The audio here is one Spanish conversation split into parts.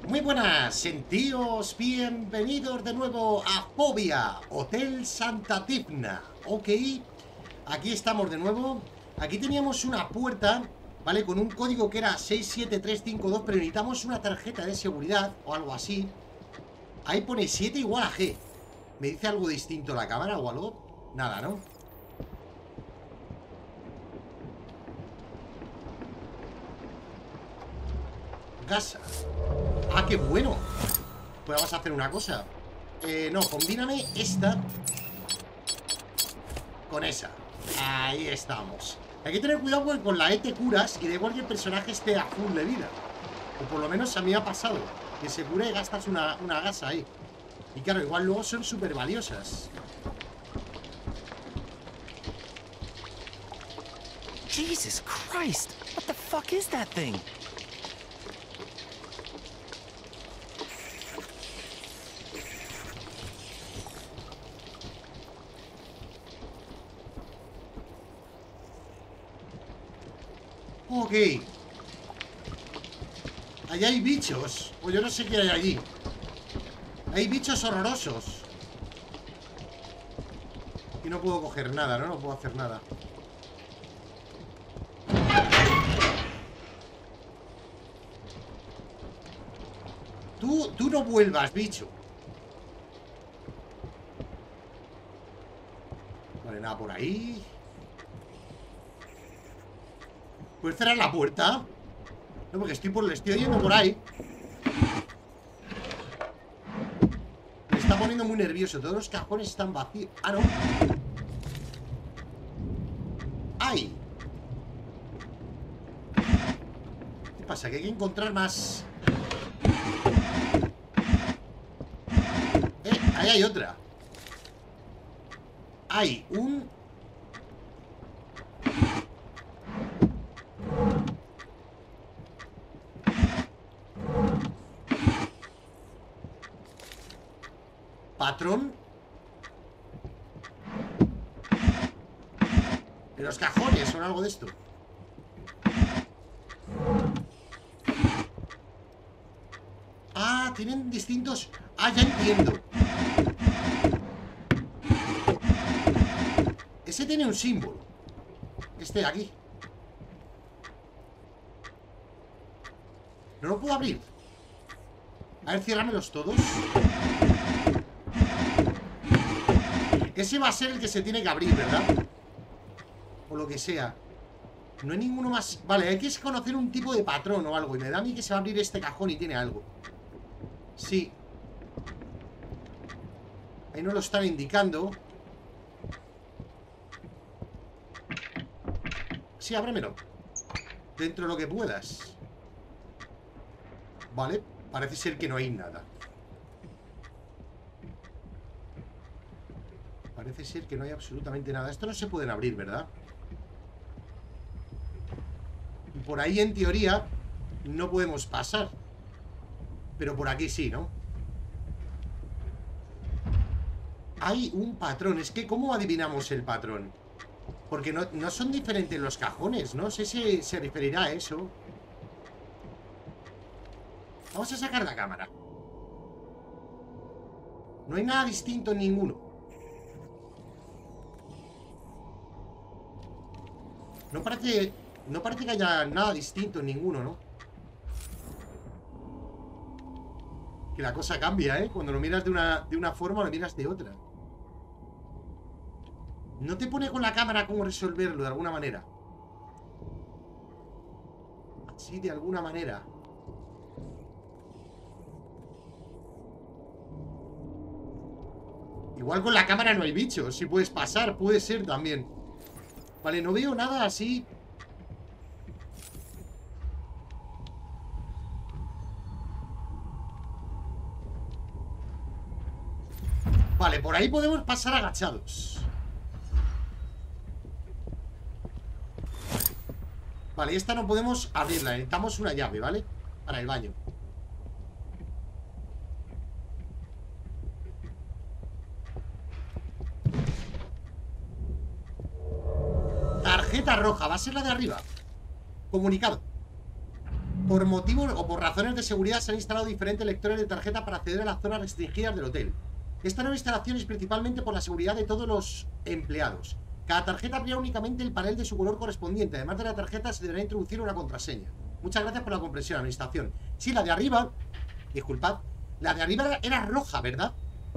Muy buenas, sentíos bienvenidos de nuevo a Fobia, Hotel Santa Tifna. Ok, aquí estamos de nuevo. Aquí teníamos una puerta, ¿vale? Con un código que era 67352, pero necesitamos una tarjeta de seguridad o algo así. Ahí pone 7 igual a G. ¿Me dice algo distinto la cámara o algo? Nada, ¿no? Gasa. ¡Ah, qué bueno! Pues vamos a hacer una cosa. No, combíname esta con esa. Ahí estamos. Hay que tener cuidado porque con la E te curas y da igual que el personaje esté a full de vida. O por lo menos a mí me ha pasado. Que se cura y gastas una gasa ahí. Y claro, igual luego son súper valiosas. Jesus Christ! What the fuck is that thing? Ok. Allá hay bichos. O yo no sé qué hay allí. Hay bichos horrorosos. Y no puedo coger nada, ¿no? No puedo hacer nada. Tú no vuelvas, bicho. Vale, nada por ahí. ¿Puedes cerrar la puerta? No, porque le estoy oyendo por ahí. Me está poniendo muy nervioso. Todos los cajones están vacíos. Ah, no. ¡Ay! ¿Qué pasa? Que hay que encontrar más. Ahí hay otra. Hay un... patrón de los cajones o algo de esto. Ah, tienen distintos... Ah, ya entiendo. Ese tiene un símbolo. Este de aquí. No lo puedo abrir. A ver, ciérramelos todos. Ese va a ser el que se tiene que abrir, ¿verdad? O lo que sea. No hay ninguno más. Vale, hay que conocer un tipo de patrón o algo. Y me da a mí que se va a abrir este cajón y tiene algo. Sí. Ahí no lo están indicando. Sí, ábremelo. Dentro de lo que puedas. Vale, parece ser que no hay nada. Parece ser que no hay absolutamente nada. Esto no se pueden abrir, ¿verdad? Y por ahí, en teoría, no podemos pasar. Pero por aquí sí, ¿no? Hay un patrón. Es que, ¿cómo adivinamos el patrón? Porque no son diferentes los cajones. No sé si se referirá a eso. Vamos a sacar la cámara. No hay nada distinto en ninguno. No parece que haya nada distinto en ninguno, ¿no? Que la cosa cambia, ¿eh? Cuando lo miras de una forma, lo miras de otra. No te pone con la cámara cómo resolverlo de alguna manera. Sí, de alguna manera. Igual con la cámara no hay bichos. Si puedes pasar, puede ser también. Vale, no veo nada así. Vale, por ahí podemos pasar agachados. Vale, esta no podemos abrirla. Necesitamos una llave, ¿vale? Para el baño. Tarjeta roja, va a ser la de arriba. Comunicado. Por motivos o por razones de seguridad se han instalado diferentes lectores de tarjeta para acceder a las zonas restringidas del hotel. Esta nueva instalación es principalmente por la seguridad de todos los empleados. Cada tarjeta abrirá únicamente el panel de su color correspondiente. Además de la tarjeta se deberá introducir una contraseña. Muchas gracias por la comprensión, administración. Sí, la de arriba, disculpad, la de arriba era roja, ¿verdad?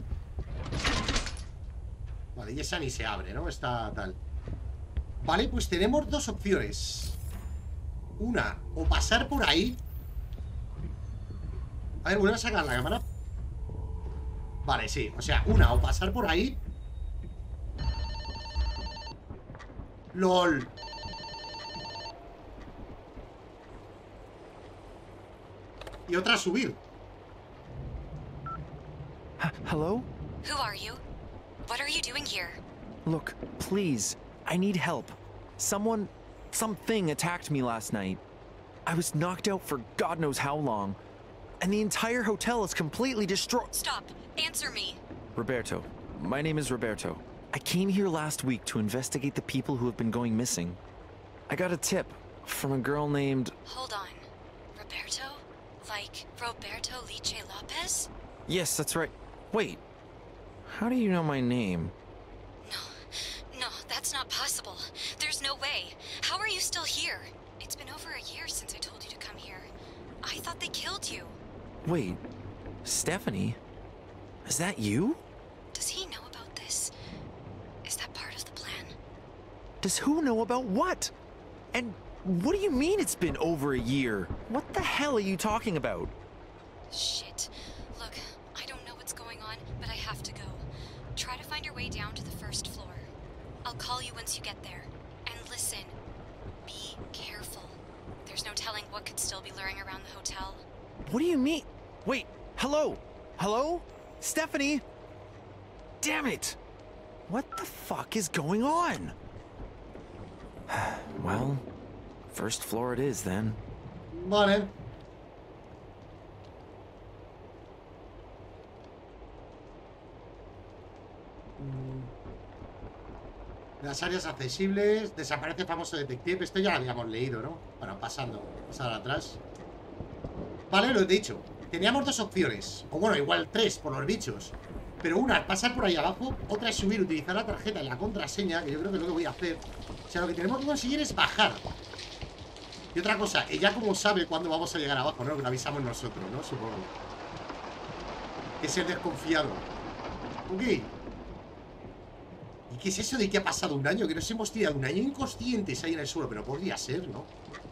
Vale, y esa ni se abre, ¿no? Está tal. Vale, pues tenemos dos opciones. Una, o pasar por ahí. A ver, vuelve a sacar la cámara. Vale, sí, o sea, una, o pasar por ahí. LOL. Y otra, subir. Hello? Who are you? What are you doing here? Look, please. I need help. Something attacked me last night. I was knocked out for God knows how long. And the entire hotel is completely destroyed. Stop. Answer me. Roberto. My name is Roberto. I came here last week to investigate the people who have been going missing. I got a tip from a girl named... Hold on. Roberto? Like Roberto Liche Lopez? Yes, that's right. Wait. How do you know my name? No, that's not possible. There's no way. How are you still here? It's been over a year since I told you to come here. I thought they killed you. Wait. Stephanie? Is that you? Does he know about this? Is that part of the plan? Does who know about what? And what do you mean it's been over a year? What the hell are you talking about? Shit. Look, I don't know what's going on, but I have to go. Try to find your way down to the first floor. I'll call you once you get there. And listen, be careful. There's no telling what could still be luring around the hotel. What do you mean? Wait, hello? Hello? Stephanie? Damn it! What the fuck is going on? Well, first floor it is then. Vale. Las áreas accesibles. Desaparece famoso detective. Esto ya lo habíamos leído, ¿no? Bueno, pasando. Pasar atrás. Vale, lo he dicho. Teníamos dos opciones. O bueno, igual tres por los bichos. Pero una es pasar por ahí abajo. Otra es subir, utilizar la tarjeta y la contraseña, que yo creo que es lo que voy a hacer. O sea, lo que tenemos que conseguir es bajar. Y otra cosa, ella como sabe cuándo vamos a llegar abajo, ¿no? Que lo avisamos nosotros, ¿no? Supongo. Es el desconfiado. Ok. ¿Y qué es eso de que ha pasado un año? Que nos hemos tirado un año inconscientes ahí en el suelo. Pero podría ser, ¿no?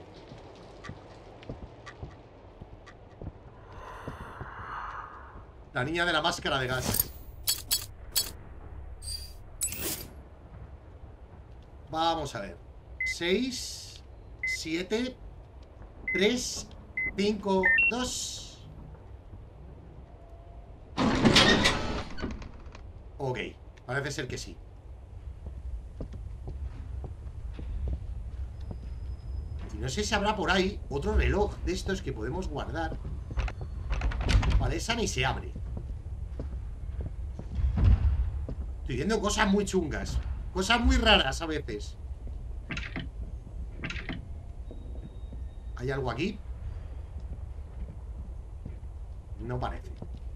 La niña de la máscara de gas. Vamos a ver. 6, 7, 3, 5, 2. Ok, parece ser que sí. Y no sé si habrá por ahí otro reloj de estos que podemos guardar. Vale, esa ni se abre. Estoy viendo cosas muy chungas. Cosas muy raras a veces. ¿Hay algo aquí? No parece.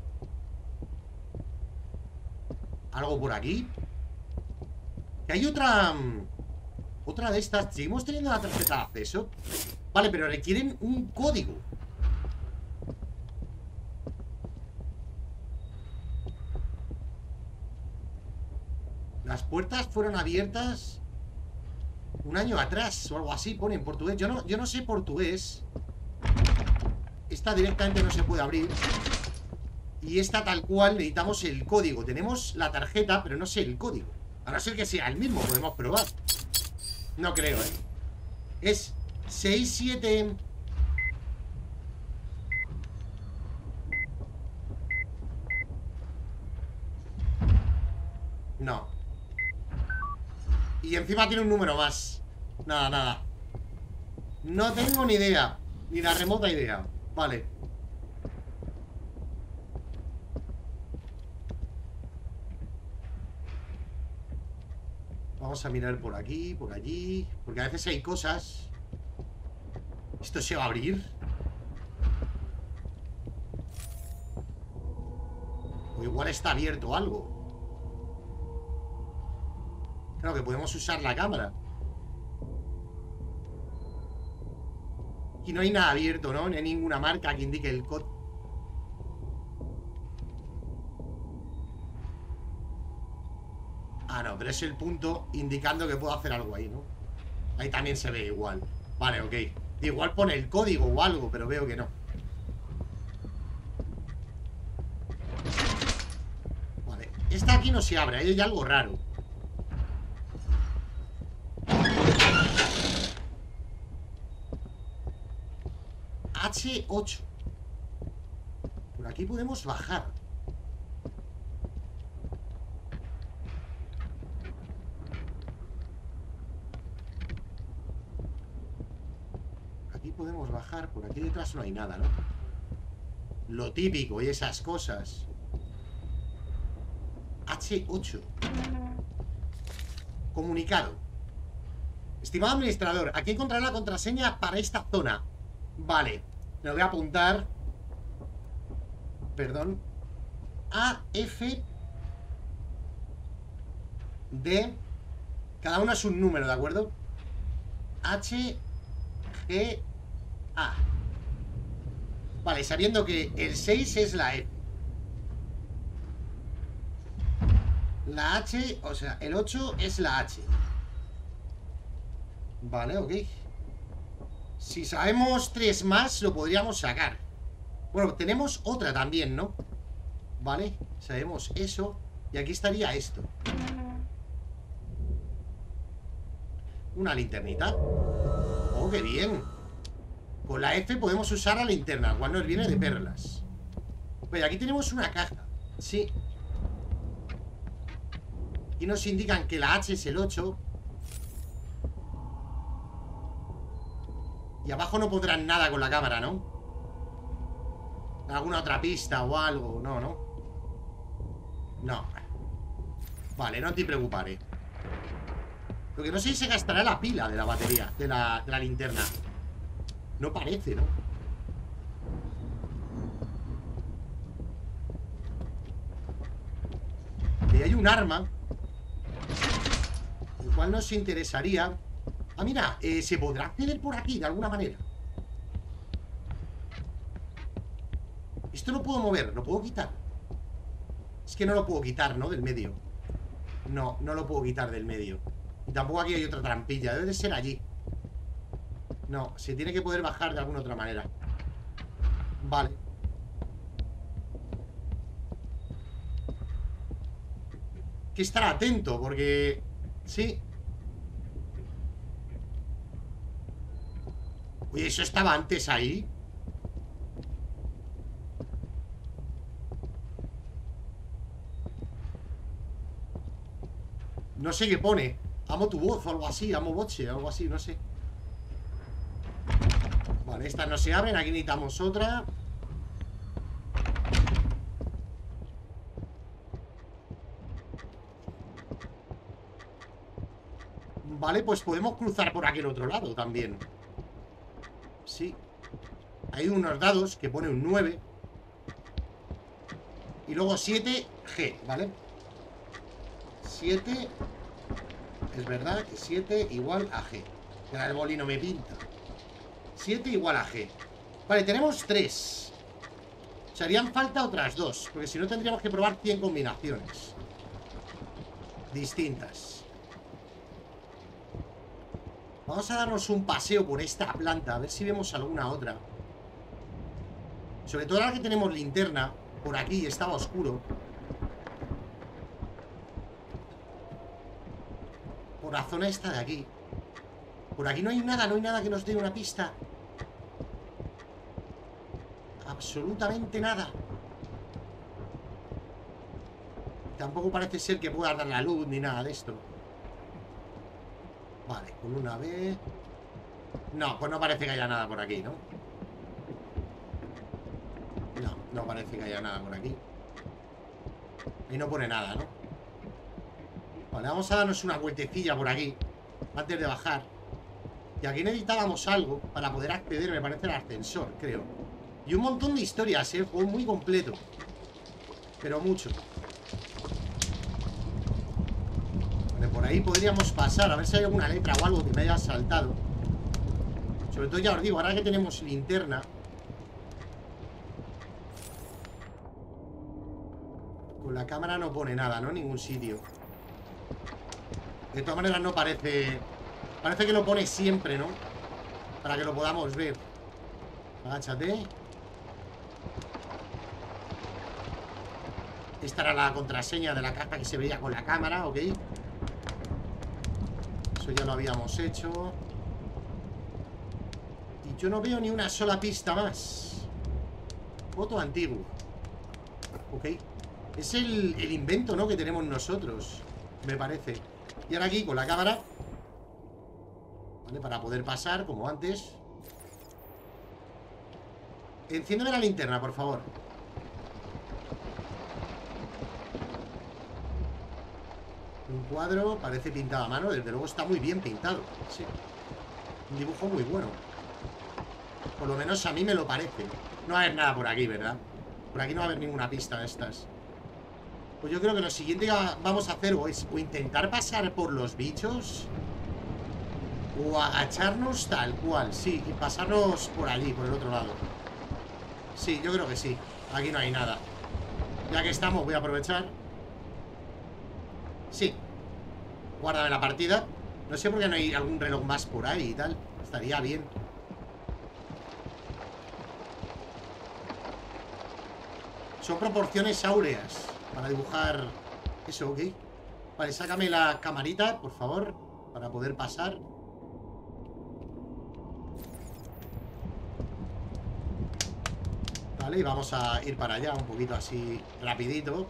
¿Algo por aquí? Que hay otra... Otra de estas. Seguimos teniendo la tarjeta de acceso. Vale, pero requieren un código. Las puertas fueron abiertas un año atrás o algo así, pone en portugués. Yo no sé portugués. Esta directamente no se puede abrir. Y esta tal cual necesitamos el código. Tenemos la tarjeta, pero no sé el código. A no ser que sea el mismo, podemos probar. No creo, Es 6, 7... No. Y encima tiene un número más. Nada, nada. No tengo ni idea. Ni la remota idea. Vale. Vamos a mirar por aquí, por allí. Porque a veces hay cosas. ¿Esto se va a abrir? O igual está abierto algo. Claro que podemos usar la cámara. Y no hay nada abierto, ¿no? No hay ninguna marca que indique el código. Ah, no, pero es el punto indicando que puedo hacer algo ahí, ¿no? Ahí también se ve igual. Vale, ok. Igual pone el código o algo, pero veo que no. Vale. Esta aquí no se abre, ahí hay algo raro. H8. Por aquí podemos bajar. Aquí podemos bajar. Por aquí detrás no hay nada, ¿no? Lo típico y esas cosas. H8. Comunicado. Estimado administrador, aquí encontrará la contraseña para esta zona. Vale, me lo voy a apuntar. Perdón. A, F, D. Cada uno es un número, ¿de acuerdo? H, G, A. Vale, sabiendo que el 6 es la F. La H, o sea, el 8 es la H. Vale, ok. Si sabemos 3 más, lo podríamos sacar. Bueno, tenemos otra también, ¿no? Vale, sabemos eso. Y aquí estaría esto. Una linternita. Oh, qué bien. Con la F podemos usar la linterna, cual nos viene de perlas. Pues aquí tenemos una caja. Sí. Aquí nos indican que la H es el 8. Y abajo no pondrán nada con la cámara, ¿no? ¿Alguna otra pista o algo? No, ¿no? No. Vale, no te preocuparé. Lo que no sé si se gastará la pila de la batería, de la linterna. No parece, ¿no? Y hay un arma, el cual nos interesaría. Ah, mira, se podrá acceder por aquí de alguna manera. Esto lo puedo mover, lo puedo quitar. Es que no lo puedo quitar, ¿no? Del medio. No, no lo puedo quitar del medio. Y tampoco aquí hay otra trampilla, debe de ser allí. No, se tiene que poder bajar de alguna otra manera. Vale. Hay que estar atento, porque... Sí. Oye, ¿eso estaba antes ahí? No sé qué pone. Amo tu voz o algo así, amo voce, algo así, no sé. Vale, estas no se abren, aquí necesitamos otra. Vale, pues podemos cruzar por aquel otro lado también. Sí. Hay unos dados que pone un 9. Y luego 7G, ¿vale? 7. Es verdad que 7 igual a G. Ya el boli no me pinta. 7 igual a G. Vale, tenemos 3. Se harían falta otras 2, porque si no tendríamos que probar 100 combinaciones distintas. Vamos a darnos un paseo por esta planta, a ver si vemos alguna otra. Sobre todo ahora que tenemos linterna. Por aquí estaba oscuro. Por la zona esta de aquí. Por aquí no hay nada que nos dé una pista. Absolutamente nada. Tampoco parece ser que pueda dar la luz ni nada de esto. Vale, con una vez. No, pues no parece que haya nada por aquí, ¿no? No, no parece que haya nada por aquí. Ahí no pone nada, ¿no? Vale, vamos a darnos una vueltecilla por aquí antes de bajar. Y aquí necesitábamos algo para poder acceder, me parece, al ascensor, creo. Y un montón de historias, juego muy completo. Pero mucho. Vale, por ahí podríamos pasar. A ver si hay alguna letra o algo que me haya saltado. Sobre todo, ya os digo, ahora que tenemos linterna. Con la cámara no pone nada, ¿no? En ningún sitio. De todas maneras no parece... Parece que lo pone siempre, ¿no? Para que lo podamos ver. Agáchate. Esta era la contraseña de la caja que se veía con la cámara, ¿ok? Eso ya lo habíamos hecho. Y yo no veo ni una sola pista más. Foto antigua. Ok. Es el invento, ¿no? Que tenemos nosotros, me parece. Y ahora aquí con la cámara, ¿vale? Para poder pasar, como antes. Enciéndeme la linterna, por favor. Un cuadro, parece pintado a mano. Desde luego está muy bien pintado. Sí. Un dibujo muy bueno. Por lo menos a mí me lo parece. No va a haber nada por aquí, ¿verdad? Por aquí no va a haber ninguna pista de estas. Pues yo creo que lo siguiente que vamos a hacer es o intentar pasar por los bichos o agacharnos tal cual, sí, y pasarnos por allí, por el otro lado. Sí, yo creo que sí. Aquí no hay nada. Ya que estamos, voy a aprovechar. Sí. Guárdame la partida. No sé por qué no hay algún reloj más por ahí y tal. Estaría bien. Son proporciones áureas para dibujar eso, ok. Vale, sácame la camarita, por favor, para poder pasar. Vale, y vamos a ir para allá un poquito así rapidito.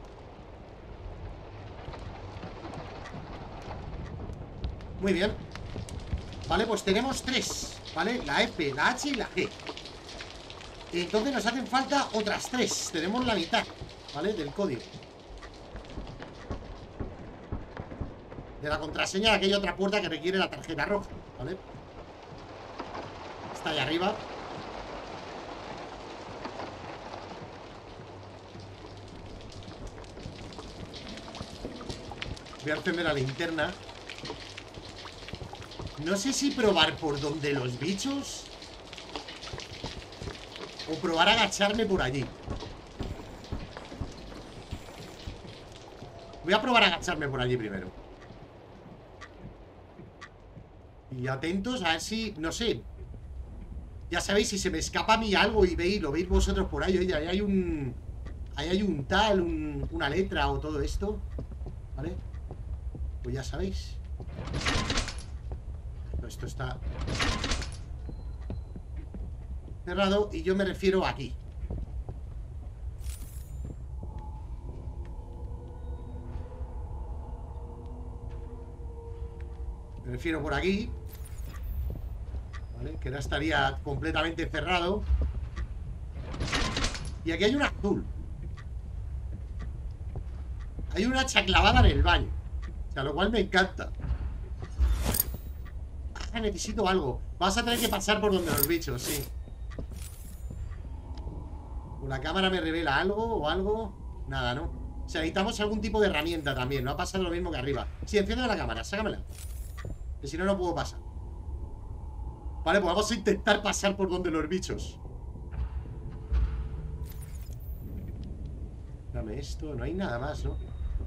Muy bien. Vale, pues tenemos 3, ¿vale? La F, la H y la G. Entonces nos hacen falta otras 3. Tenemos la mitad, ¿vale? Del código. De la contraseña de aquella otra puerta que requiere la tarjeta roja, ¿vale? Está ahí arriba. Voy a encender la linterna. No sé si probar por donde los bichos o probar a agacharme por allí. Voy a probar a agacharme por allí primero. Y atentos a ver si, no sé. Ya sabéis, si se me escapa a mí algo y veis, lo veis vosotros por ahí. Oye, ahí hay un tal, una letra o todo esto, ¿vale? Pues ya sabéis. Esto está cerrado y yo me refiero aquí. Me refiero por aquí, ¿vale? Que ahora estaría completamente cerrado. Y aquí hay un azul. Hay una hacha clavada en el baño. O sea, lo cual me encanta. Ah, necesito algo. Vas a tener que pasar por donde los bichos, sí. ¿O la cámara me revela algo o algo? Nada, ¿no? O sea, necesitamos algún tipo de herramienta también. No ha pasado lo mismo que arriba. Sí, enciende la cámara, sácamela. Que si no, no puedo pasar. Vale, pues vamos a intentar pasar por donde los bichos. Dame esto. No hay nada más, ¿no?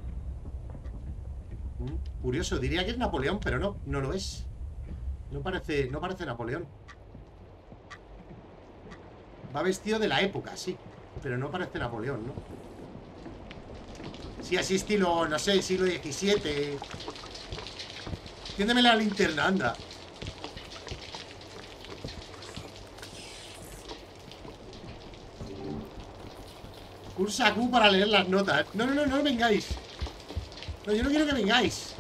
Curioso, diría que es Napoleón, pero no, no lo es. No parece Napoleón. Va vestido de la época, sí, pero no parece Napoleón, ¿no? Sí, así estilo, no sé, siglo XVII. Tiéndeme la linterna, anda. Pulsa Q para leer las notas. No, no, no, no vengáis. No, yo no quiero que vengáis.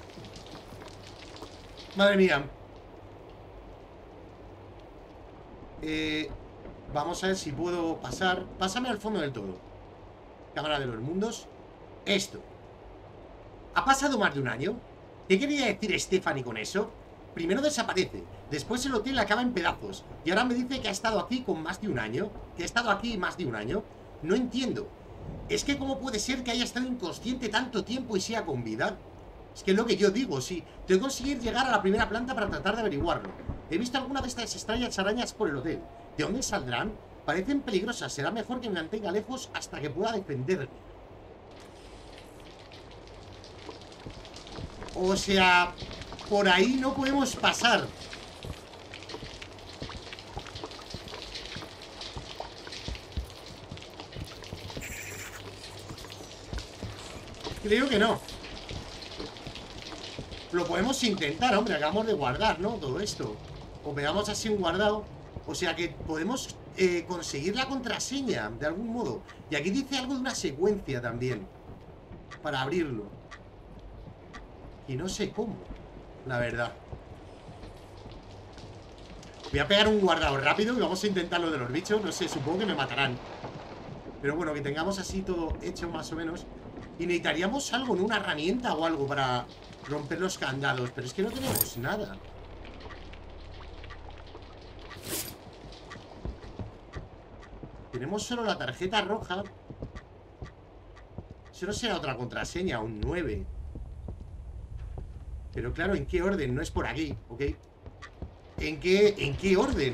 Madre mía. Vamos a ver si puedo pasar. Pásame al fondo del todo. Cámara de los mundos. Esto. ¿Ha pasado más de un año? ¿Qué quería decir Stephanie con eso? Primero desaparece, después el hotel acaba en pedazos y ahora me dice que ha estado aquí con más de un año. Que ha estado aquí más de un año. No entiendo. Es que ¿cómo puede ser que haya estado inconsciente tanto tiempo y sea con vida? Es que es lo que yo digo, sí. Tengo que conseguir llegar a la primera planta para tratar de averiguarlo. He visto alguna de estas extrañas arañas por el hotel. ¿De dónde saldrán? Parecen peligrosas. Será mejor que me mantenga lejos hasta que pueda defenderme. O sea, por ahí no podemos pasar. Creo que no. Lo podemos intentar, hombre. Acabamos de guardar, ¿no? Todo esto. O pegamos así un guardado. O sea que podemos conseguir la contraseña de algún modo. Y aquí dice algo de una secuencia también para abrirlo. Y no sé cómo, la verdad. Voy a pegar un guardado rápido y vamos a intentar lo de los bichos. No sé, supongo que me matarán. Pero bueno, que tengamos así todo hecho más o menos. Y necesitaríamos algo, ¿no? Una herramienta o algo para romper los candados. Pero es que no tenemos nada. Tenemos solo la tarjeta roja. Eso no será otra contraseña, un 9. Pero claro, ¿en qué orden? No es por aquí, ¿ok? ¿En qué orden?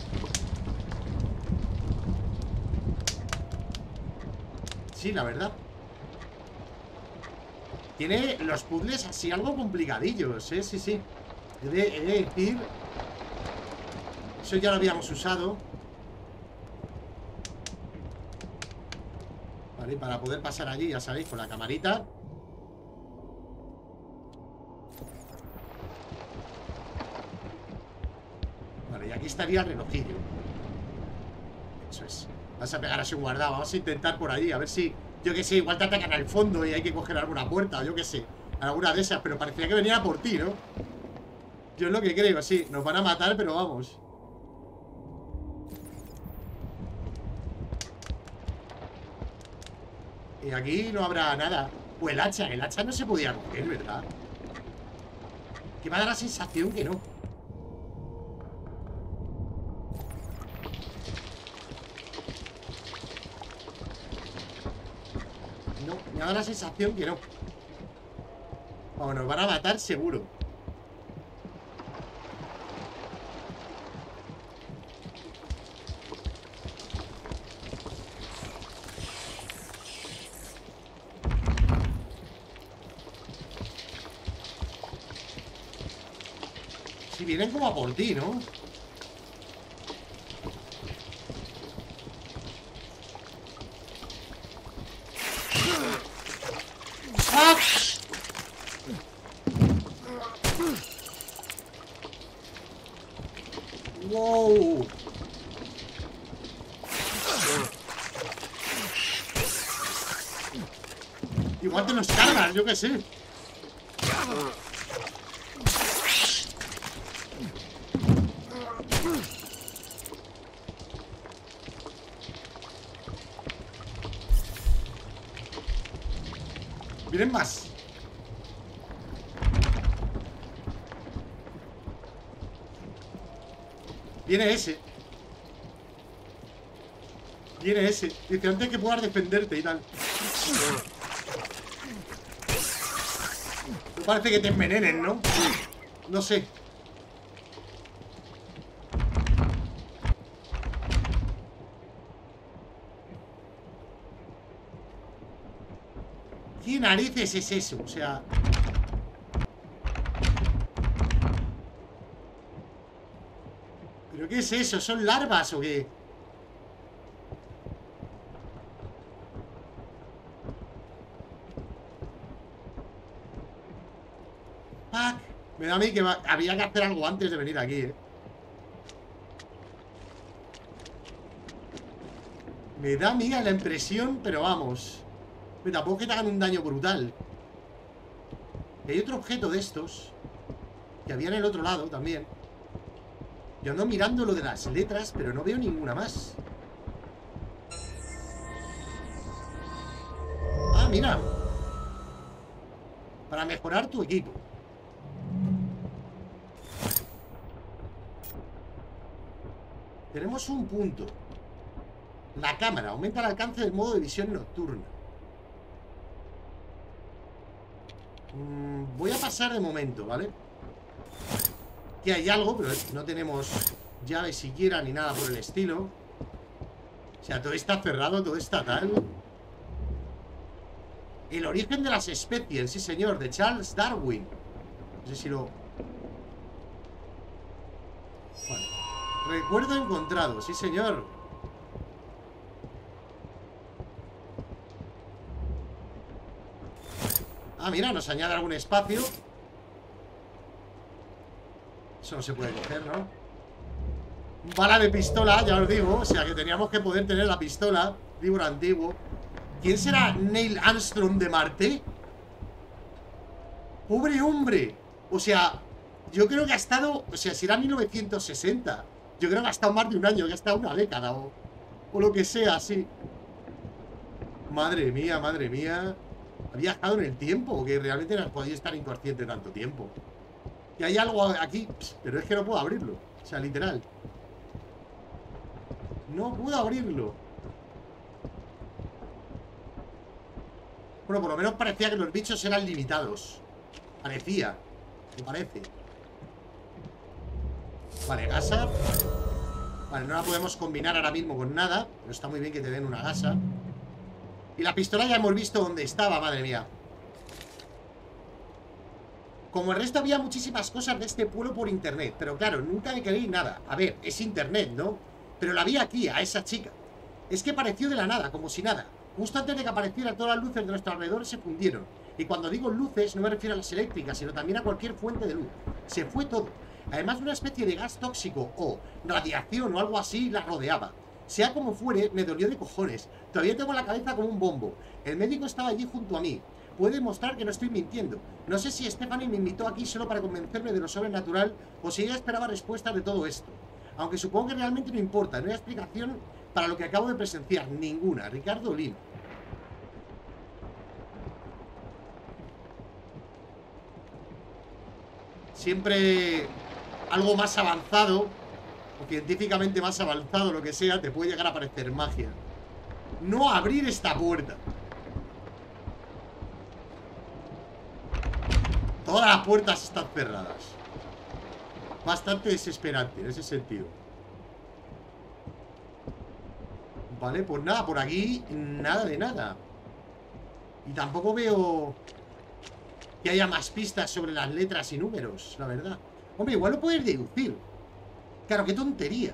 Sí, la verdad. Tiene los puzzles así algo complicadillos, ¿eh? Sí, sí. He de decir... Eso ya lo habíamos usado. Vale, para poder pasar allí, ya sabéis, con la camarita. Vale, y aquí estaría el relojillo. Eso es. Vas a pegar así un guardado. Vamos a intentar por allí, a ver si... Yo que sé, igual te atacan al fondo y hay que coger alguna puerta, o yo que sé, alguna de esas, pero parecía que venía por ti, ¿no? Yo es lo que creo, sí, nos van a matar, pero vamos. Y aquí no habrá nada. O el hacha no se podía coger, ¿verdad? Que me da la sensación que no. No, me da la sensación que no. O nos van a matar seguro. Si vienen como a por ti, ¿no? ¡Ah! ¡Wow! Igual te los cargas, yo qué sé. Vienen más. Viene ese. Viene ese. Dice, antes que puedas defenderte y tal. No parece que te envenenen, ¿no? No sé. ¿Qué narices es eso? O sea... ¿Pero qué es eso? ¿Son larvas o qué? ¡Pac! Me da a mí que había que hacer algo antes de venir aquí, ¿eh? Me da a mí la impresión, pero vamos... Pero tampoco que te hagan un daño brutal. Y hay otro objeto de estos que había en el otro lado también. Yo ando mirando lo de las letras, pero no veo ninguna más. Ah, mira. Para mejorar tu equipo. Tenemos un punto. La cámara aumenta el alcance del modo de visión nocturna. Voy a pasar de momento, ¿vale? Que hay algo, pero no tenemos llaves siquiera ni nada por el estilo. O sea, todo está cerrado, todo está tal. El origen de las especies, sí señor, de Charles Darwin. No sé si lo... Vale. Recuerdo encontrado, sí señor. Ah, mira, nos añade algún espacio. Eso no se puede coger, ¿no? Bala de pistola, ya os digo. O sea, que teníamos que poder tener la pistola. Libro antiguo. ¿Quién será Neil Armstrong de Marte? ¡Pobre hombre! O sea, yo creo que ha estado... O sea, si era 1960, yo creo que ha estado más de un año, que ha estado una década o lo que sea, sí. Madre mía, madre mía. ¿Ha viajado en el tiempo? Que realmente no podía estar inconsciente tanto tiempo. Y hay algo aquí, pero es que no puedo abrirlo. O sea, literal. No puedo abrirlo. Bueno, por lo menos parecía que los bichos eran limitados. Parecía. Me parece. Vale, gasa. Vale, no la podemos combinar ahora mismo con nada. Pero está muy bien que te den una gasa. Y la pistola ya hemos visto dónde estaba, madre mía. Como el resto había muchísimas cosas de este pueblo por internet. Pero claro, nunca me creí nada. A ver, es internet, ¿no? Pero la vi aquí, a esa chica. Es que apareció de la nada, como si nada. Justo antes de que aparecieran todas las luces de nuestro alrededor se fundieron. Y cuando digo luces no me refiero a las eléctricas, sino también a cualquier fuente de luz. Se fue todo. Además, una especie de gas tóxico o radiación o algo así la rodeaba. Sea como fuere, me dolió de cojones. Todavía tengo la cabeza como un bombo. El médico estaba allí junto a mí. Puede demostrar que no estoy mintiendo. No sé si Stephanie me invitó aquí solo para convencerme de lo sobrenatural o si ella esperaba respuestas de todo esto. Aunque supongo que realmente no importa. No hay explicación para lo que acabo de presenciar. Ninguna. Ricardo Lima. Siempre algo más avanzado o científicamente más avanzado, lo que sea, te puede llegar a parecer magia. No abrir esta puerta. Todas las puertas están cerradas. Bastante desesperante en ese sentido. Vale, pues nada, por aquí nada de nada. Y tampoco veo que haya más pistas sobre las letras y números, la verdad. Hombre, igual lo puedes deducir. Claro, qué tontería.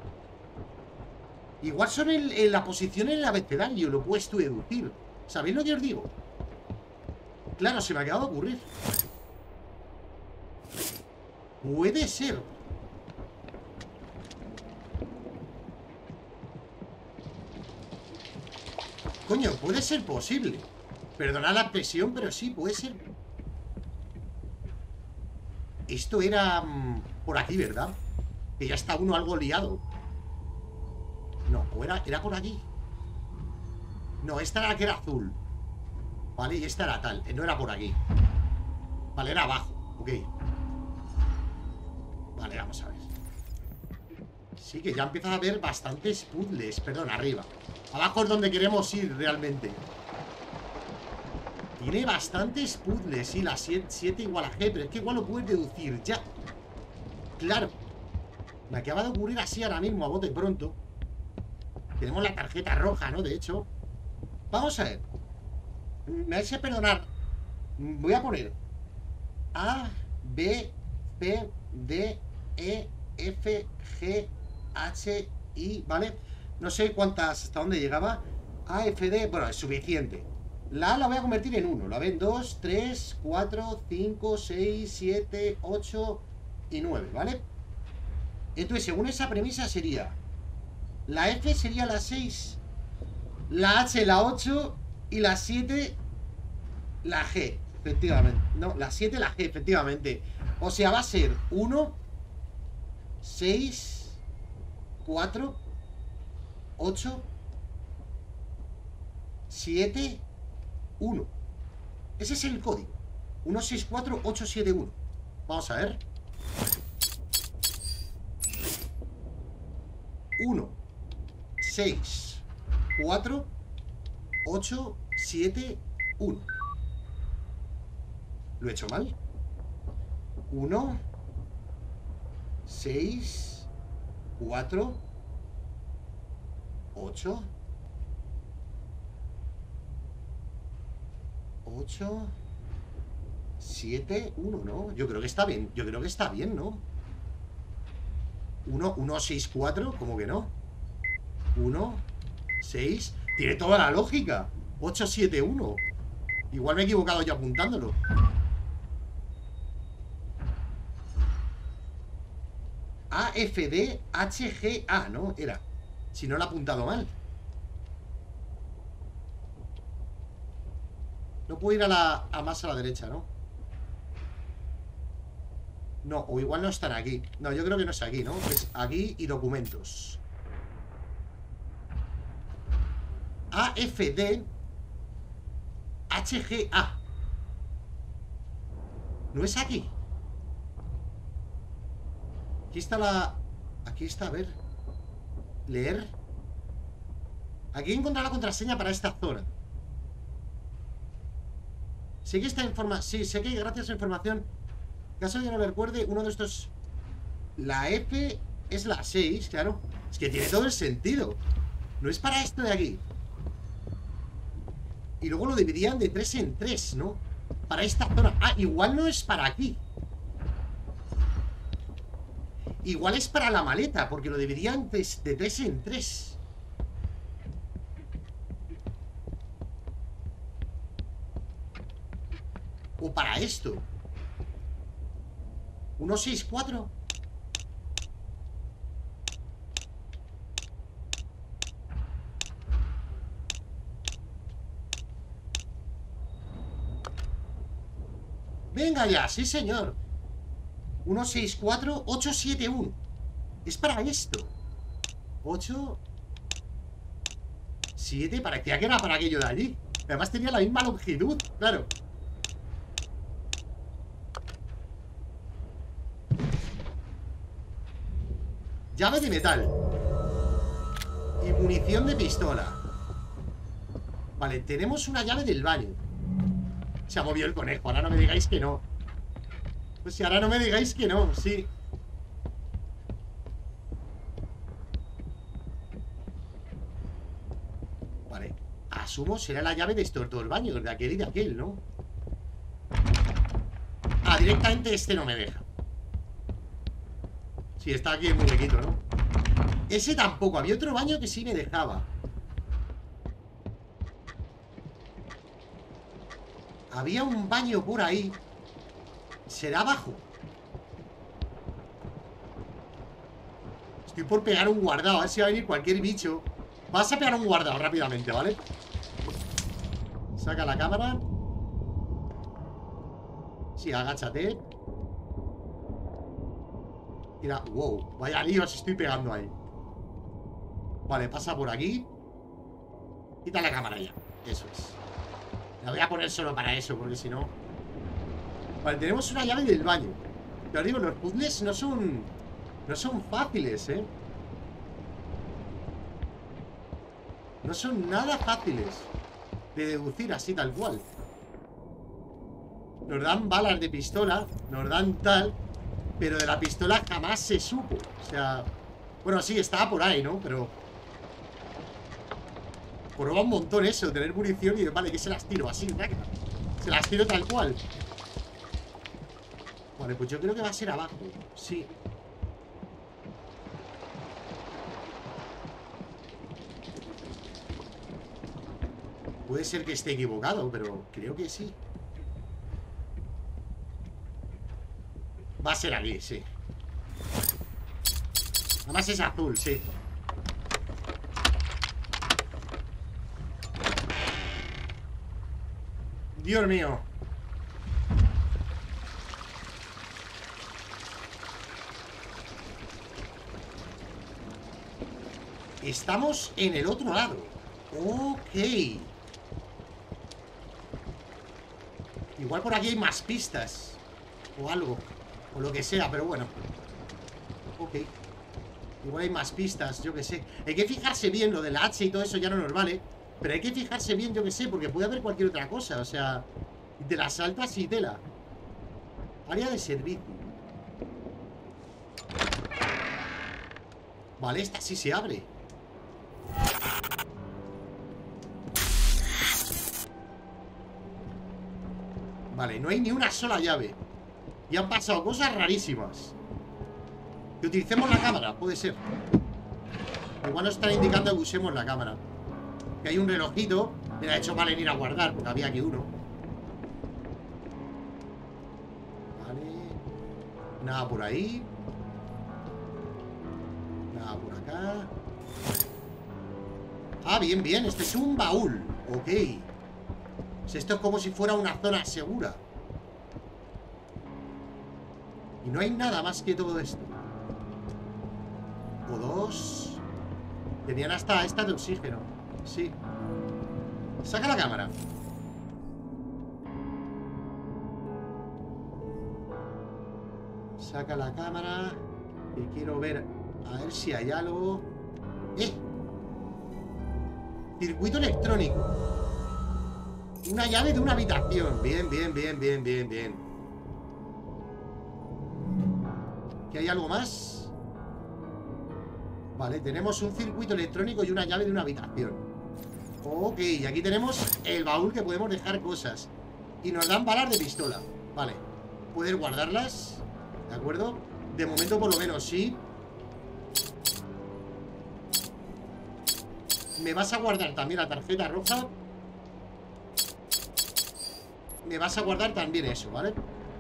Igual son en la posición en el abecedario, lo puedes tú deducir. ¿Sabéis lo que os digo? Claro, se me acaba de ocurrir. Puede ser. Coño, puede ser posible. Perdonad la expresión, pero sí, puede ser. Esto era por aquí, ¿verdad? Que ya está uno algo liado. No, o era por aquí. No, esta era la que era azul. Vale, y esta era tal. No era por aquí. Vale, era abajo. Ok. Vale, vamos a ver. Sí, que ya empieza a haber bastantes puzzles. Perdón, arriba. Abajo es donde queremos ir realmente. Tiene bastantes puzzles. Sí, la 7 igual a G. Pero es que igual lo puedes deducir ya. Claro. Me acaba de ocurrir así ahora mismo, a bote pronto. Tenemos la tarjeta roja, ¿no? De hecho. Vamos a ver. Me vais a perdonar. Voy a poner A, B, C, D, E, F, G, H, I, ¿vale? No sé cuántas, hasta dónde llegaba. A, F, D, bueno, es suficiente. La A la voy a convertir en 1. La ven 2, 3, 4, 5, 6, 7, 8 y 9, ¿vale? Entonces, según esa premisa sería: la F sería la 6, la H la 8 y la 7 la G, efectivamente. No, la 7 la G, efectivamente. O sea, va a ser 1, 6, 4, 8, 7, 1. Ese es el código. 164871. Vamos a ver. 1, 6, 4, 8, 7, 1. ¿Lo he hecho mal? 1, 6, 4, 8, 8, 7, 1, ¿no? Yo creo que está bien. Yo creo que está bien, ¿no? 1, 1, 6, 4, ¿cómo que no? 1, 6. Tiene toda la lógica. 8, 7, 1. Igual me he equivocado yo apuntándolo. A, F, D, H, G, A, ¿no? Era. Si no lo he apuntado mal. No puedo ir a más a la derecha, ¿no? No, o igual no están aquí. No, yo creo que no es aquí, ¿no? Es aquí y documentos. A, F, D, H, G, A. ¿No es aquí? Aquí está la... Aquí está, a ver. Leer. Aquí encontrar la contraseña para esta zona. Sé que esta información... Sí, sé que gracias a la información... Caso de que no me recuerde, uno de estos... La F es la 6, claro. Es que tiene todo el sentido. No es para esto de aquí. Y luego lo dividían de 3 en 3, ¿no? Para esta zona. Ah, igual no es para aquí. Igual es para la maleta, porque lo dividían de 3 en 3. O para esto. 1, 6, 4. Venga ya, sí señor. 1, 6, 4, 8, 7, 1. Es para esto. 8, 7, parecía que era para aquello de allí. Además tenía la misma longitud, claro. Llave de metal. Y munición de pistola. Vale, tenemos una llave del baño. Se ha movido el conejo, ahora no me digáis que no. Pues si ahora no me digáis que no, sí. Vale, asumo será la llave de estos dos baños, de aquel y de aquel, ¿no? Ah, directamente este no me deja. Sí, está aquí el muñequito, ¿no? Ese tampoco, había otro baño que sí me dejaba. Había un baño por ahí. ¿Será abajo? Estoy por pegar un guardado. A ver si va a venir cualquier bicho. Vas a pegar un guardado rápidamente, ¿vale? Saca la cámara. Sí, agáchate. Mira, wow, vaya líos estoy pegando ahí. Vale, pasa por aquí. Quita la cámara ya. Eso es. La voy a poner solo para eso, porque si no... Vale, tenemos una llave del baño. Pero digo, los puzzles no son... No son fáciles, ¿eh? No son nada fáciles de deducir así, tal cual. Nos dan balas de pistola, nos dan tal... Pero de la pistola jamás se supo. O sea... Bueno, sí, estaba por ahí, ¿no? Pero... Proba un montón eso, tener munición y... Vale, que se las tiro así, ¿verdad? Se las tiro tal cual. Vale, pues yo creo que va a ser abajo. Sí. Puede ser que esté equivocado, pero creo que sí. Va a ser aquí, sí. Además es azul, sí. Dios mío. Estamos en el otro lado. Ok. Igual por aquí hay más pistas o algo, o lo que sea, pero bueno. Ok. Igual hay más pistas, yo que sé. Hay que fijarse bien, lo de la H y todo eso ya no nos vale. Pero hay que fijarse bien, yo que sé, porque puede haber cualquier otra cosa. O sea, de las saltas y tela. Área de servicio. Vale, esta sí se abre. Vale, no hay ni una sola llave. Y han pasado cosas rarísimas. Que utilicemos la cámara, puede ser. Igual nos están indicando que usemos la cámara. Que hay un relojito. Me ha hecho mal en ir a guardar, porque había aquí uno. Vale. Nada por ahí. Nada por acá. Ah, bien, bien, este es un baúl. Ok. Pues esto es como si fuera una zona segura. Y no hay nada más que todo esto. O dos. Tenían hasta esta de oxígeno. Sí. Saca la cámara. Saca la cámara. Y quiero ver. A ver si hay algo. Circuito electrónico. Una llave de una habitación. Bien, bien, bien, bien, bien, bien. ¿Que hay algo más? Vale, tenemos un circuito electrónico y una llave de una habitación. Ok, y aquí tenemos el baúl que podemos dejar cosas. Y nos dan balas de pistola. Vale, ¿puedes guardarlas? ¿De acuerdo? De momento por lo menos sí. ¿Me vas a guardar también la tarjeta roja? Me vas a guardar también eso, ¿vale?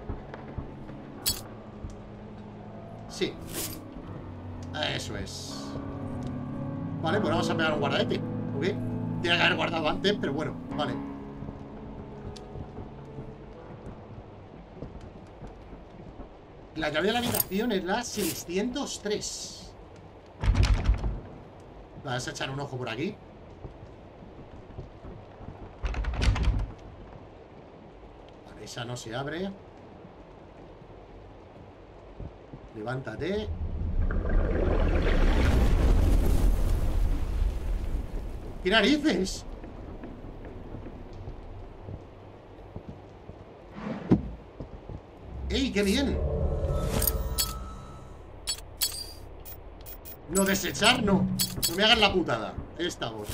Sí. Eso es. Vale, pues vamos a pegar un guardadete. ¿Ok? Tiene que haber guardado antes, pero bueno, vale. La llave de la habitación es la 603. Vamos a echar un ojo por aquí. Vale, esa no se abre. Levántate. ¿Qué narices? ¡Ey, qué bien! No desechar, no. No me hagas la putada. Ahí estamos.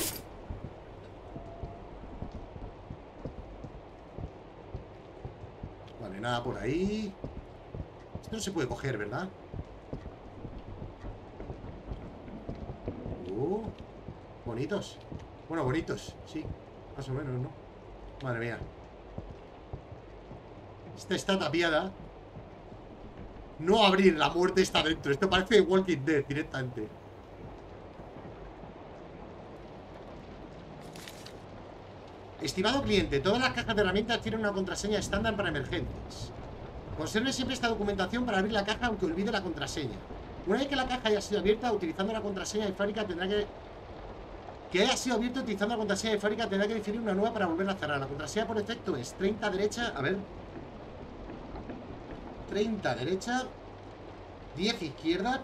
Vale, nada por ahí. Esto no se puede coger, ¿verdad? Bonitos. Bueno, bonitos, sí. Más o menos, ¿no? Madre mía. Esta está tapiada. No abrir, la muerte está dentro. Esto parece Walking Dead directamente. Estimado cliente, todas las cajas de herramientas tienen una contraseña estándar para emergencias. Conserve siempre esta documentación para abrir la caja aunque olvide la contraseña. Una vez que la caja haya sido abierta utilizando la contraseña de fábrica tendrá que haya sido abierta utilizando la contraseña de fábrica tendrá que definir una nueva para volverla a cerrar. La contraseña por defecto es 30 derecha, a ver. 30 derecha, 10 izquierda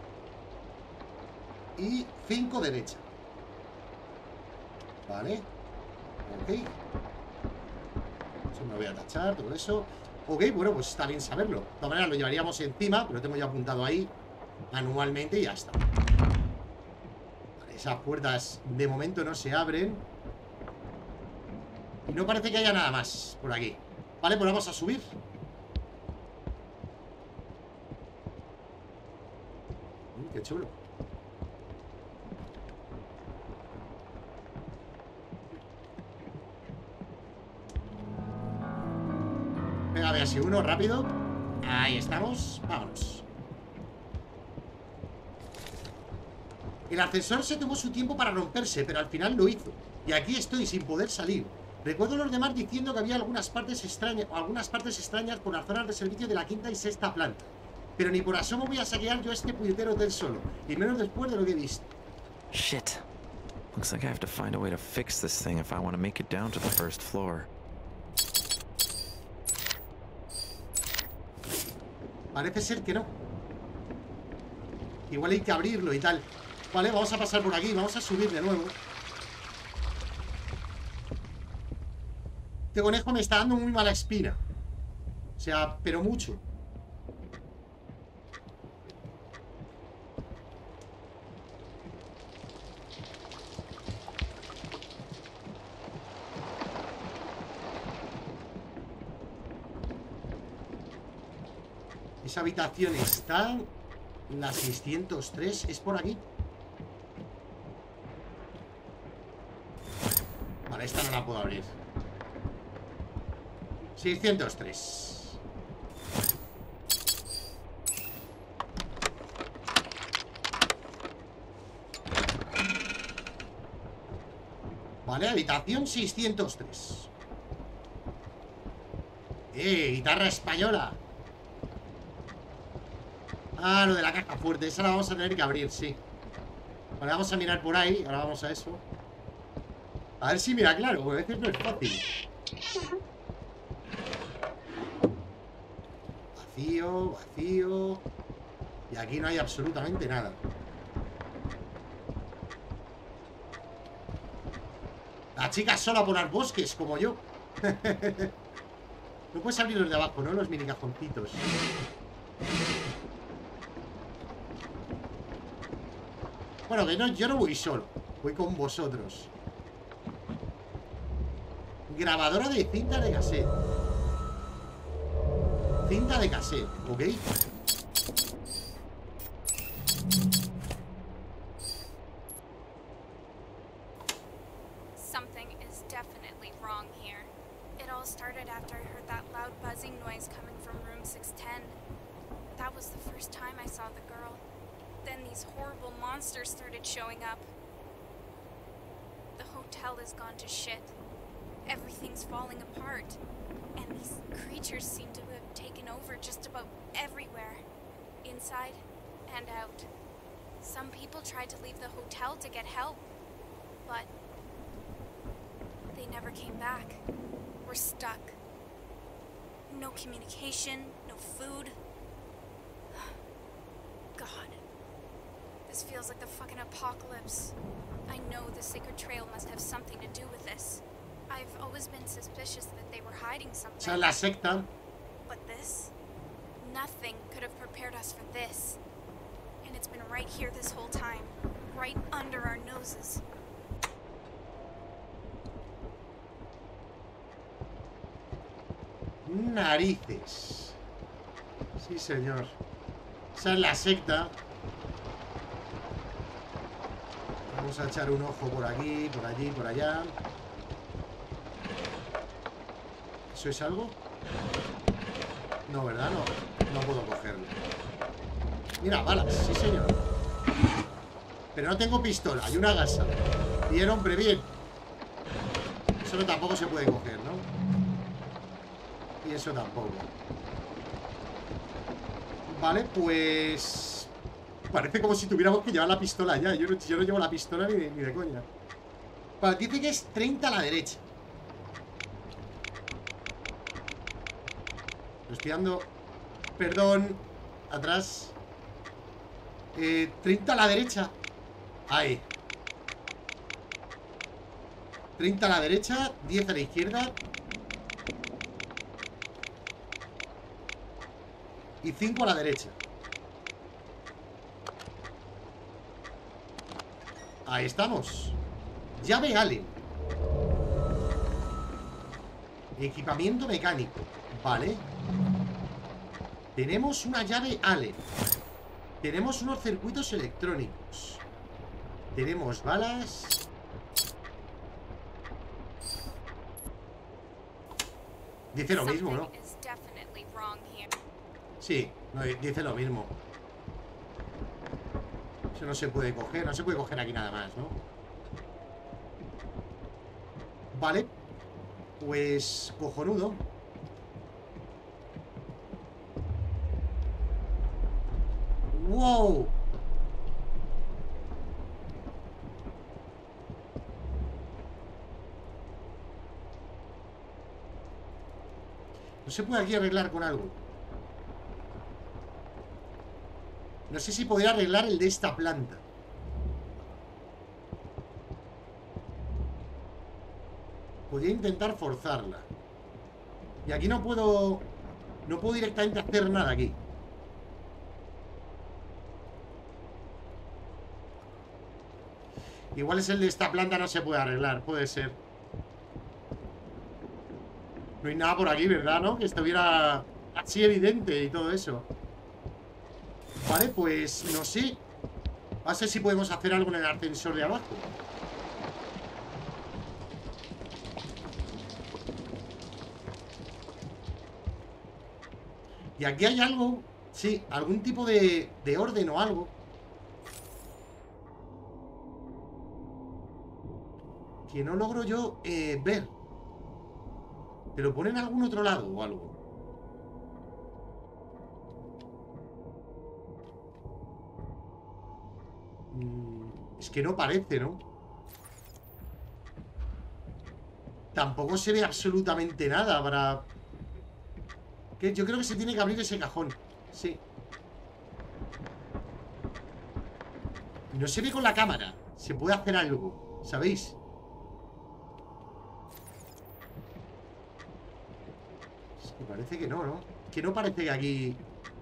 y 5 derecha. Vale. Ok. Eso me lo voy a tachar, todo eso. Ok, bueno, pues está bien saberlo. De todas maneras lo llevaríamos encima, pero lo tengo ya apuntado ahí manualmente y ya está. Vale, esas puertas de momento no se abren. Y no parece que haya nada más por aquí. Vale, pues vamos a subir. Qué chulo. Venga, a ver si uno rápido. Ahí estamos, vámonos. El ascensor se tomó su tiempo para romperse, pero al final lo hizo. Y aquí estoy sin poder salir. Recuerdo a los demás diciendo que había algunas partes extrañas por las zonas de servicio de la quinta y sexta planta. Pero ni por asomo voy a saquear yo este puñetero hotel solo. Y menos después de lo que he visto. Shit. Looks like I have to find a way to fix this thing if I want to make it down to the first floor. Parece ser que no. igual hay que abrirlo y tal. Vale, vamos a pasar por aquí. Vamos a subir de nuevo. Este conejo me está dando muy mala espina. O sea, pero mucho. Esa habitación está... La 603 es por aquí. Vale, esta no la puedo abrir. 603. Vale, habitación 603. Guitarra española. Ah, lo de la caja fuerte. Esa la vamos a tener que abrir, sí. Vale, vamos a mirar por ahí. Ahora vamos a eso. A ver si mira claro, porque a veces no es fácil. Vacío, vacío. Y aquí no hay absolutamente nada. La chica sola por los bosques, como yo. No puedes abrir los de abajo, ¿no? Los mini cajoncitos. Bueno, que no, yo no voy solo. Voy con vosotros. Grabadora de cinta de cassette. Cinta de cassette, ¿ok? Something is definitely wrong here. It all started after I heard that loud buzzing noise coming from room 610. That was the first time I saw the girl. Then these horrible monsters started showing up. The hotel has gone to shit. Everything's falling apart. And these creatures seem to have taken over just about everywhere. Inside and out. Some people tried to leave the hotel to get help. But they never came back. We're stuck. No communication, no food. God. This feels like the fucking apocalypse. I know the Sacred Trail must have something to do with this. I've always been suspicious that they were hiding something. O sea, la secta. But this? Nothing could have prepared us for this. And it's been right here this whole time. Right under our noses. Narices. Sí, señor. Esa es la secta. Vamos a echar un ojo por aquí, por allí, por allá. ¿Eso es algo? No, ¿verdad? No puedo cogerlo. Mira, balas, sí, señor. Pero no tengo pistola, hay una gasa. Bien, hombre, bien. Eso no tampoco se puede coger, ¿no? Y eso tampoco. Vale, pues... Parece como si tuviéramos que llevar la pistola ya. Yo no llevo la pistola ni de coña. Vale, dice que es 30 a la derecha. Lo estoy dando... Perdón. Atrás. 30 a la derecha. Ahí. 30 a la derecha, 10 a la izquierda. Y 5 a la derecha. Ahí estamos. Llave Allen. Equipamiento mecánico. Vale. Tenemos una llave Allen. Tenemos unos circuitos electrónicos. Tenemos balas. Dice lo mismo, ¿no? Sí, no, dice lo mismo. Eso no se puede coger. No se puede coger aquí nada más, ¿no? Vale. Pues cojonudo. ¡Wow! No se puede aquí arreglar con algo. No sé si podría arreglar el de esta planta. Podría intentar forzarla. Y aquí no puedo... No puedo directamente hacer nada aquí. Igual es el de esta planta, no se puede arreglar. Puede ser. No hay nada por aquí, ¿verdad? ¿No? Que estuviera así evidente y todo eso. Vale, pues no sé. A ver si podemos hacer algo en el ascensor de abajo. Y aquí hay algo. Sí, algún tipo de orden o algo. Que no logro yo ver. ¿Te lo pone en algún otro lado o algo? Es que no parece, ¿no? Tampoco se ve absolutamente nada para... Yo creo que se tiene que abrir ese cajón. Sí. No se ve con la cámara. Se puede hacer algo, ¿sabéis? Es que parece que no, ¿no? Que no parece que aquí...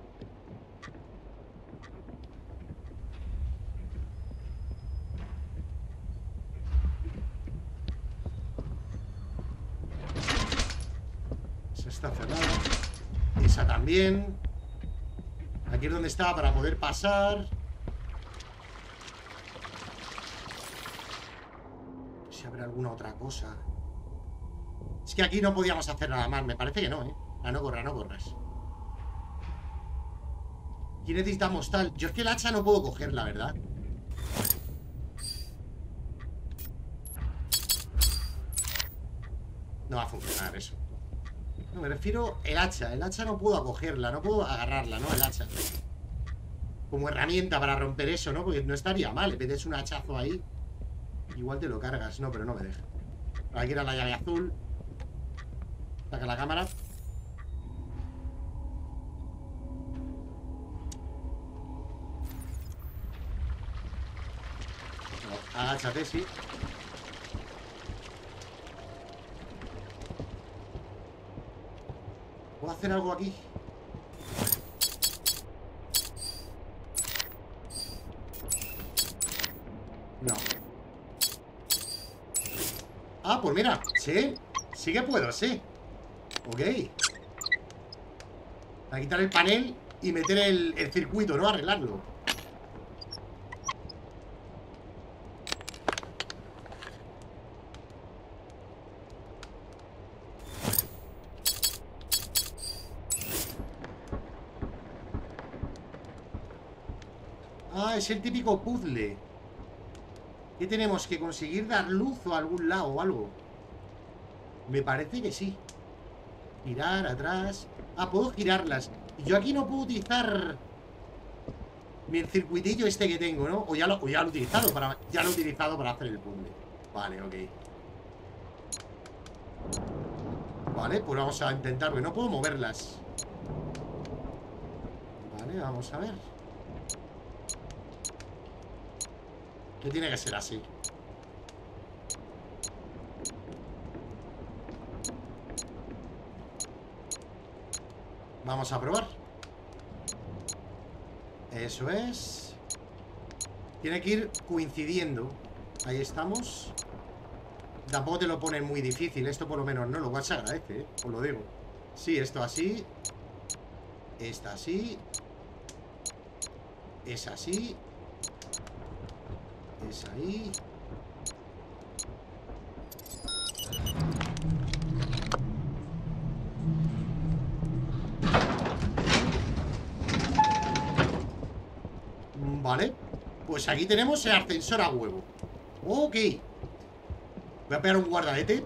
Esa está cerrada. Esa también. Aquí es donde estaba para poder pasar. Si habrá alguna otra cosa. Es que aquí no podíamos hacer nada más. Me parece que no, ¿eh? Ah, no corras, no corras. Aquí necesitamos tal. Yo es que el hacha no puedo cogerla, ¿verdad? No va a funcionar eso. No, me refiero el hacha. El hacha no puedo cogerla, no puedo agarrarla, ¿no? El hacha. Como herramienta para romper eso, ¿no? Porque no estaría mal. Le metes un hachazo ahí. Igual te lo cargas. No, pero no me deja. Aquí era la llave azul. Saca la cámara. No, agáchate, sí. ¿Puedo hacer algo aquí? No. Ah, pues mira, sí. Sí que puedo, sí. Ok. Voy a quitar el panel y meter el circuito, ¿no? Arreglarlo. Ah, es el típico puzzle. ¿Qué tenemos? ¿Que conseguir dar luz o a algún lado o algo? Me parece que sí. Girar, atrás. Ah, puedo girarlas. Y yo aquí no puedo utilizar el circuitillo este que tengo, ¿no? O ya lo he utilizado para... Ya lo he utilizado para hacer el puzzle. Vale, ok. Vale, pues vamos a intentarlo. No puedo moverlas. Vale, vamos a ver. Que tiene que ser así. Vamos a probar. Eso es. Tiene que ir coincidiendo. Ahí estamos. Tampoco te lo ponen muy difícil. Esto por lo menos no, lo cual se agradece, ¿eh? Os lo digo. Sí, esto así. Esta así. Es así. Es ahí. Vale. Pues aquí tenemos el ascensor a huevo. Ok. Voy a pegar un guardalete.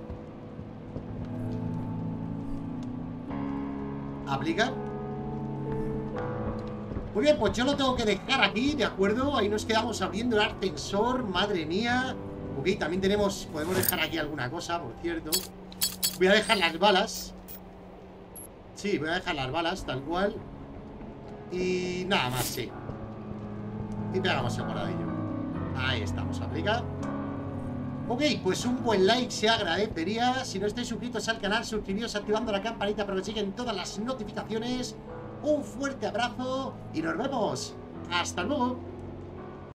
Aplica. Muy bien, pues yo lo tengo que dejar aquí, ¿de acuerdo? Ahí nos quedamos abriendo el ascensor. Madre mía. Ok, también tenemos... Podemos dejar aquí alguna cosa, por cierto. Voy a dejar las balas. Sí, voy a dejar las balas, tal cual. Y nada más, sí. Y pegamos el guardadillo. Ahí estamos, aplica. Ok, pues un buen like se agradecería. Si no estáis suscritos al canal, suscribíos activando la campanita para que os lleguen todas las notificaciones. Un fuerte abrazo y nos vemos. ¡Hasta luego!